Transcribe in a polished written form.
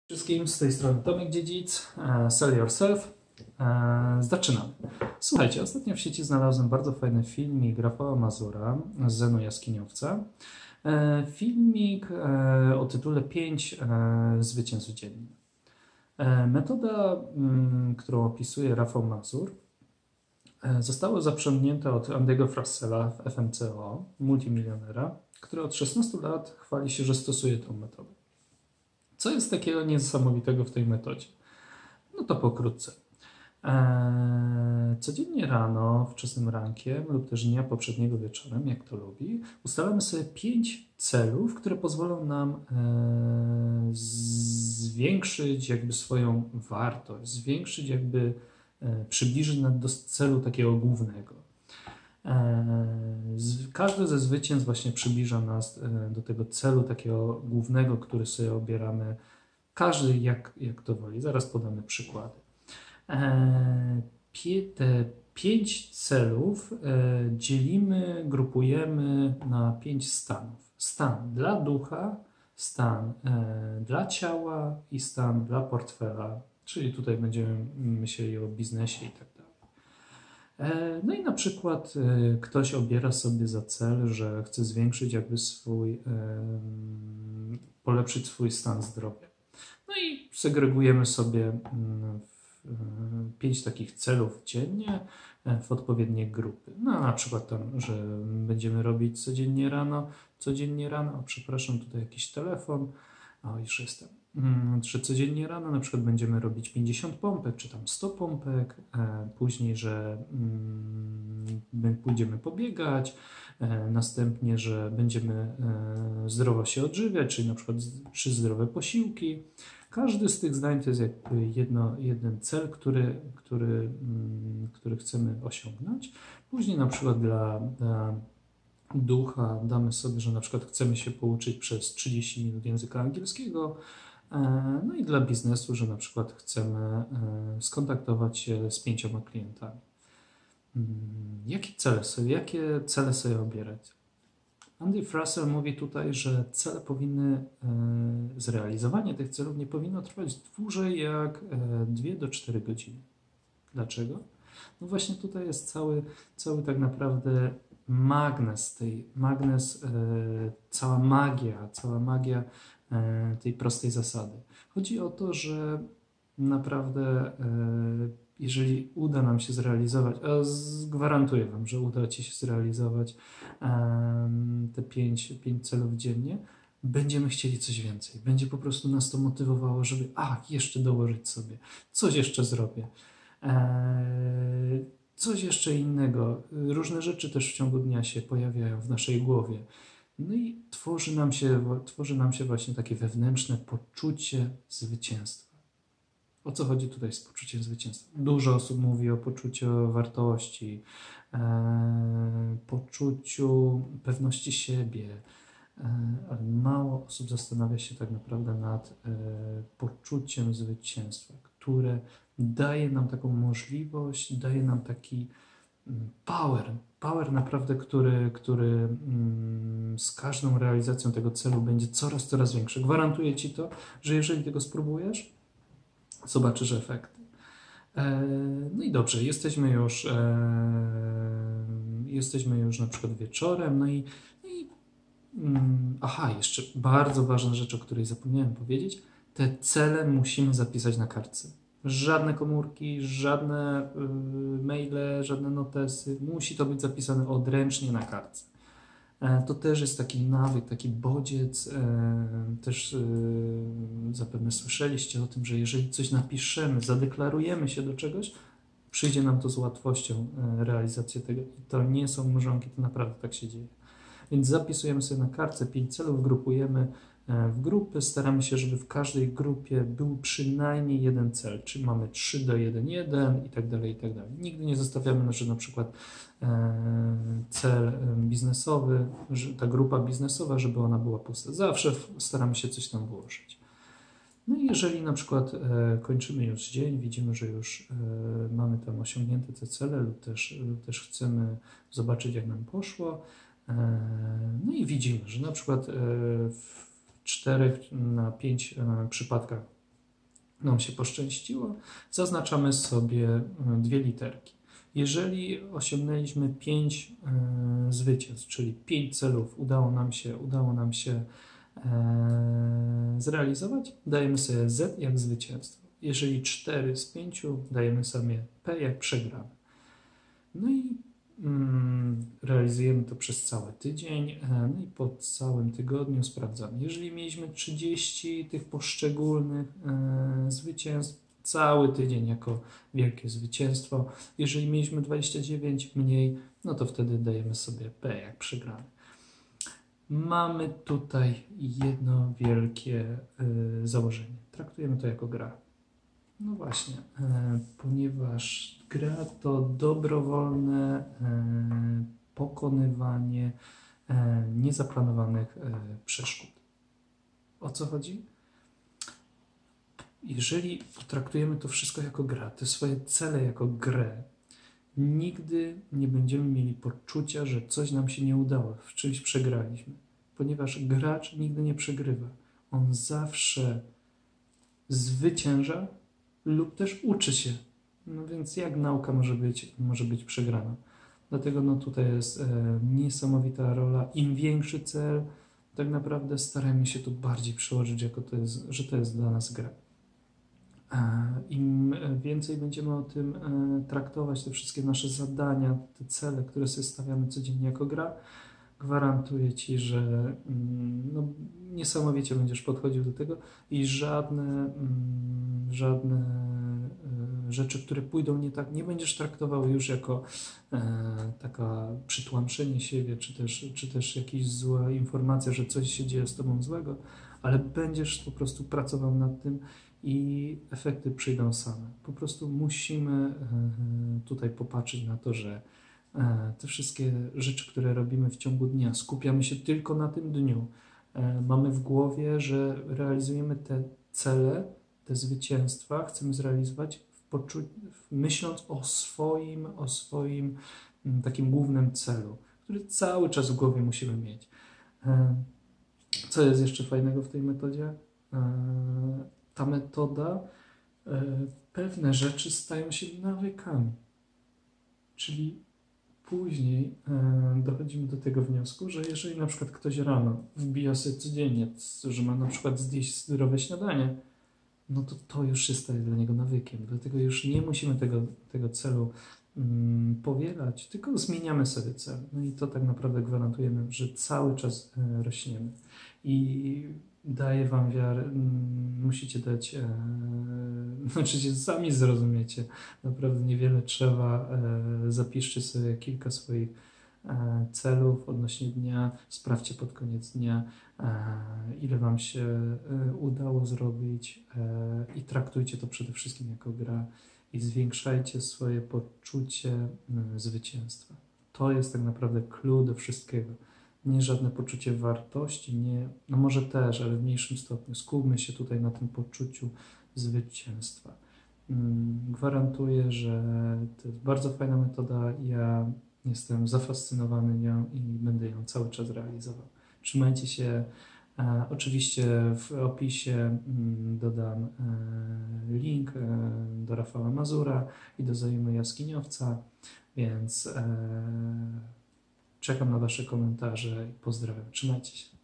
Wszystkim z tej strony Tomek Dziedzic, Sell Yourself. Zaczynamy. Słuchajcie, ostatnio w sieci znalazłem bardzo fajny filmik Rafała Mazura z Zenu Jaskiniowca. Filmik o tytule 5 zwycięstw dziennie. Metoda, którą opisuje Rafał Mazur, została zaprzągnięta od Andy'ego Frassela w FMCO, multimilionera, który od 16 lat chwali się, że stosuje tę metodę. Co jest takiego niesamowitego w tej metodzie? No to pokrótce. Codziennie rano, wczesnym rankiem lub też dnia poprzedniego wieczorem, jak to lubi, ustalamy sobie 5 celów, które pozwolą nam zwiększyć jakby swoją wartość, zwiększyć jakby, przybliżyć nas do celu takiego głównego. Każde ze zwycięstw właśnie przybliża nas do tego celu takiego głównego, który sobie obieramy. Każdy jak to woli. Zaraz podamy przykłady. Te 5 celów dzielimy, grupujemy na 5 stanów. Stan dla ducha, stan dla ciała i stan dla portfela, czyli tutaj będziemy myśleli o biznesie i tak dalej. No i na przykład ktoś obiera sobie za cel, że chce zwiększyć jakby polepszyć swój stan zdrowia. No i segregujemy sobie 5 takich celów dziennie w odpowiednie grupy. No na przykład tam, że będziemy robić codziennie rano, przepraszam, tutaj jakiś telefon, już jestem. Że codziennie rano na przykład będziemy robić 50 pompek, czy tam 100 pompek, później, że pójdziemy pobiegać, następnie, że będziemy zdrowo się odżywiać, czyli na przykład 3 zdrowe posiłki. Każdy z tych zdań to jest jakby jeden cel, który chcemy osiągnąć. Później na przykład dla ducha damy sobie, że na przykład chcemy się pouczyć przez 30 minut języka angielskiego. No i dla biznesu, że na przykład chcemy skontaktować się z 5 klientami. Jakie cele sobie obierać? Andy Frassel mówi tutaj, że zrealizowanie tych celów nie powinno trwać dłużej jak 2 do 4 godziny. Dlaczego? No właśnie tutaj jest cały tak naprawdę cała magia tej prostej zasady. Chodzi o to, że naprawdę jeżeli uda nam się zrealizować, a gwarantuję Wam, że uda Ci się zrealizować te 5 celów dziennie, będziemy chcieli coś więcej. Będzie po prostu nas to motywowało, żeby jeszcze dołożyć sobie, coś jeszcze zrobię. Coś jeszcze innego. Różne rzeczy też w ciągu dnia się pojawiają w naszej głowie. No i tworzy nam się właśnie takie wewnętrzne poczucie zwycięstwa. O co chodzi tutaj z poczuciem zwycięstwa? Dużo osób mówi o poczuciu wartości, poczuciu pewności siebie, ale mało osób zastanawia się tak naprawdę nad poczuciem zwycięstwa, które daje nam taką możliwość, daje nam taki power naprawdę, który z każdą realizacją tego celu będzie coraz większy. Gwarantuję Ci to, że jeżeli tego spróbujesz, zobaczysz efekty. No i dobrze, jesteśmy już na przykład wieczorem, jeszcze bardzo ważna rzecz, o której zapomniałem powiedzieć, te cele musimy zapisać na kartce. Żadne komórki, żadne maile, żadne notesy. Musi to być zapisane odręcznie na kartce. To też jest taki nawyk, taki bodziec. Też zapewne słyszeliście o tym, że jeżeli coś napiszemy, zadeklarujemy się do czegoś, przyjdzie nam to z łatwością realizację tego. I to nie są mrzonki, to naprawdę tak się dzieje. Więc zapisujemy sobie na kartce 5 celów, grupujemy w grupy, staramy się, żeby w każdej grupie był przynajmniej jeden cel, czyli mamy 3:1:1 i tak dalej, i tak dalej. Nigdy nie zostawiamy, że na przykład cel biznesowy, że ta grupa biznesowa, żeby ona była pusta. Zawsze staramy się coś tam włożyć. No i jeżeli na przykład kończymy już dzień, widzimy, że już mamy tam osiągnięte te cele lub też chcemy zobaczyć, jak nam poszło, no i widzimy, że na przykład w 4 na 5 przypadkach nam się poszczęściło, zaznaczamy sobie 2 literki. Jeżeli osiągnęliśmy 5 zwycięstw, czyli 5 celów udało nam się zrealizować, dajemy sobie Z jak zwycięstwo. Jeżeli 4 z 5, dajemy sobie P jak przegrany. No i realizujemy to przez cały tydzień, no i po całym tygodniu sprawdzamy. Jeżeli mieliśmy 30 tych poszczególnych zwycięstw, cały tydzień jako wielkie zwycięstwo. Jeżeli mieliśmy 29 mniej, no to wtedy dajemy sobie P jak przegrany. Mamy tutaj jedno wielkie założenie. Traktujemy to jako gra. No właśnie, ponieważ gra to dobrowolne pokonywanie niezaplanowanych przeszkód. O co chodzi? Jeżeli potraktujemy to wszystko jako gra, te swoje cele jako grę, nigdy nie będziemy mieli poczucia, że coś nam się nie udało, w czymś przegraliśmy. Ponieważ gracz nigdy nie przegrywa. On zawsze zwycięża lub też uczy się. No więc jak nauka może być przegrana? Dlatego no tutaj jest niesamowita rola. Im większy cel, tak naprawdę starajmy się tu bardziej przełożyć, że to jest dla nas gra. Im więcej będziemy o tym traktować, te wszystkie nasze zadania, te cele, które sobie stawiamy codziennie jako gra, gwarantuję Ci, że no, niesamowicie będziesz podchodził do tego i żadne rzeczy, które pójdą nie tak, nie będziesz traktował już jako taka przytłamszenie siebie, czy też jakaś zła informacja, że coś się dzieje z Tobą złego, ale będziesz po prostu pracował nad tym i efekty przyjdą same. Po prostu musimy tutaj popatrzeć na to, że te wszystkie rzeczy, które robimy w ciągu dnia, skupiamy się tylko na tym dniu. Mamy w głowie, że realizujemy te cele, te zwycięstwa, chcemy zrealizować myśląc o swoim takim głównym celu, który cały czas w głowie musimy mieć. Co jest jeszcze fajnego w tej metodzie? Ta metoda, pewne rzeczy stają się nawykami. Czyli później dochodzimy do tego wniosku, że jeżeli na przykład ktoś rano wbija sobie codziennie, że ma na przykład zjeść zdrowe śniadanie, no to już się staje dla niego nawykiem. Dlatego już nie musimy tego celu powielać, tylko zmieniamy sobie cel. No i to tak naprawdę gwarantujemy, że cały czas rośniemy. I daję Wam wiarę, musicie dać, znaczy sami zrozumiecie, naprawdę niewiele trzeba, zapiszcie sobie kilka swoich celów odnośnie dnia, sprawdźcie pod koniec dnia, ile Wam się udało zrobić i traktujcie to przede wszystkim jako gra i zwiększajcie swoje poczucie zwycięstwa. To jest tak naprawdę clue do wszystkiego. Nie żadne poczucie wartości, nie, no może też, ale w mniejszym stopniu. Skupmy się tutaj na tym poczuciu zwycięstwa. Gwarantuję, że to jest bardzo fajna metoda. Ja jestem zafascynowany nią i będę ją cały czas realizował. Trzymajcie się. Oczywiście w opisie dodam link do Rafała Mazura i do Zajmy Jaskiniowca, więc czekam na Wasze komentarze i pozdrawiam. Trzymajcie się.